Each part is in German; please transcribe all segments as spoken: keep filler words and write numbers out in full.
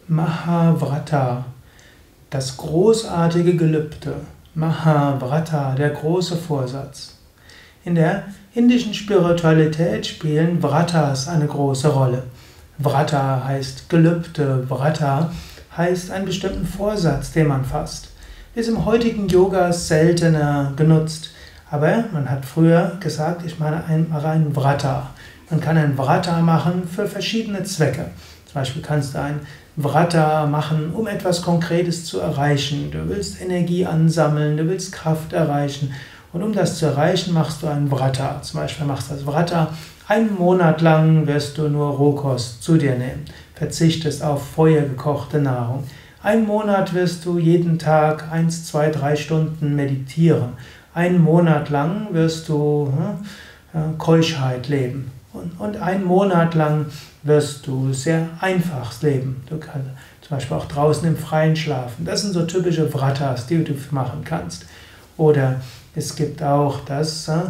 Mahavrata, das großartige Gelübde. Mahavrata, der große Vorsatz. In der indischen Spiritualität spielen Vratas eine große Rolle. Vrata heißt Gelübde, Vrata heißt einen bestimmten Vorsatz, den man fasst. Ist im heutigen Yoga seltener genutzt, aber man hat früher gesagt, ich mache einen Vrata. Man kann ein Vrata machen für verschiedene Zwecke. Zum Beispiel kannst du ein Vrata machen, um etwas Konkretes zu erreichen. Du willst Energie ansammeln, du willst Kraft erreichen. Und um das zu erreichen, machst du ein Vrata. Zum Beispiel machst du das Vrata, einen Monat lang wirst du nur Rohkost zu dir nehmen. Verzichtest auf feuergekochte Nahrung. Einen Monat wirst du jeden Tag eins, zwei, drei Stunden meditieren. Einen Monat lang wirst du hm, Keuschheit leben. Und, und einen Monat lang wirst du sehr einfach leben. Du kannst zum Beispiel auch draußen im Freien schlafen. Das sind so typische Vratas, die du machen kannst. Oder es gibt auch das äh,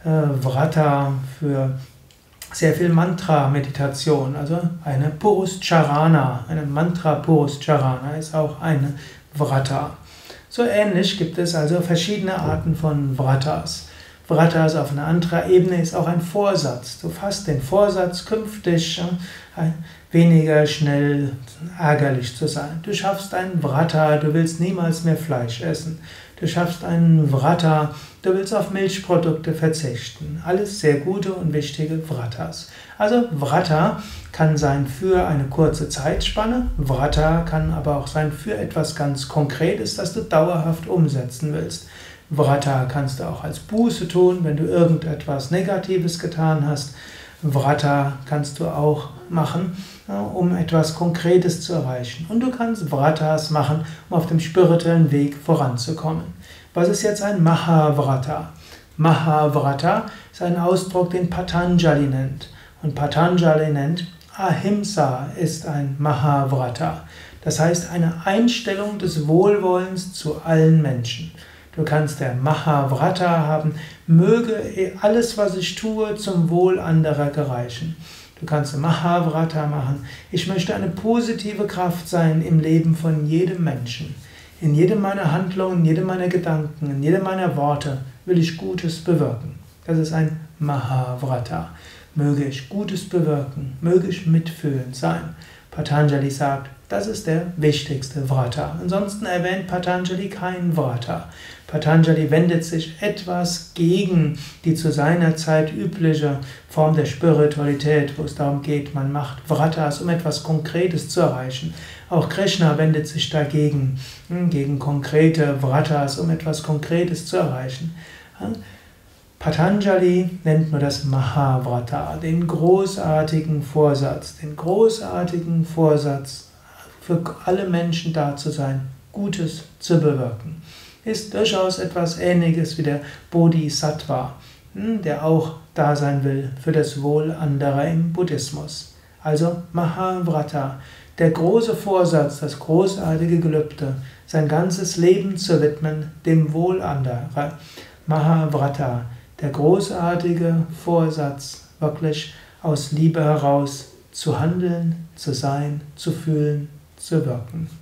Vrata für sehr viel Mantra-Meditation, also eine Puruscharana, eine Mantra-Puruscharana ist auch eine Vrata. So ähnlich gibt es also verschiedene Arten von Vratas. Vratas auf einer anderen Ebene ist auch ein Vorsatz. Du fasst den Vorsatz, künftig äh, weniger schnell ärgerlich zu sein. Du schaffst einen Vrata, du willst niemals mehr Fleisch essen. Du schaffst einen Vrata, du willst auf Milchprodukte verzichten. Alles sehr gute und wichtige Vratas. Also Vrata kann sein für eine kurze Zeitspanne, Vrata kann aber auch sein für etwas ganz Konkretes, das du dauerhaft umsetzen willst. Vrata kannst du auch als Buße tun, wenn du irgendetwas Negatives getan hast. Vrata kannst du auch machen, um etwas Konkretes zu erreichen. Und du kannst Vratas machen, um auf dem spirituellen Weg voranzukommen. Was ist jetzt ein Mahavrata? Mahavrata ist ein Ausdruck, den Patanjali nennt. Und Patanjali nennt, Ahimsa ist ein Mahavrata. Das heißt, eine Einstellung des Wohlwollens zu allen Menschen. Du kannst der Mahavrata haben, möge alles, was ich tue, zum Wohl anderer gereichen. Du kannst Mahavrata machen, ich möchte eine positive Kraft sein im Leben von jedem Menschen. In jedem meiner Handlungen, in jedem meiner Gedanken, in jedem meiner Worte will ich Gutes bewirken. Das ist ein Mahavrata. Möge ich Gutes bewirken, möge ich mitfühlend sein. Patanjali sagt, das ist der wichtigste Vrata. Ansonsten erwähnt Patanjali keinen Vrata. Patanjali wendet sich etwas gegen die zu seiner Zeit übliche Form der Spiritualität, wo es darum geht, man macht Vratas, um etwas Konkretes zu erreichen. Auch Krishna wendet sich dagegen, gegen konkrete Vratas, um etwas Konkretes zu erreichen. Patanjali nennt nur das Mahavrata, den großartigen Vorsatz, den großartigen Vorsatz, für alle Menschen da zu sein, Gutes zu bewirken. Ist durchaus etwas Ähnliches wie der Bodhisattva, der auch da sein will für das Wohl anderer im Buddhismus. Also Mahavrata, der große Vorsatz, das großartige Gelübde, sein ganzes Leben zu widmen dem Wohl anderer. Mahavrata, der großartige Vorsatz, wirklich aus Liebe heraus zu handeln, zu sein, zu fühlen, zu wirken.